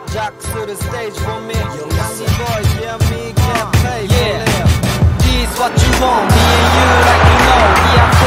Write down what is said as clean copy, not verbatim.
Jack to the stage for me. Young boys, yeah, me get paid. Yeah, this what you want, me and you like you know. Yeah.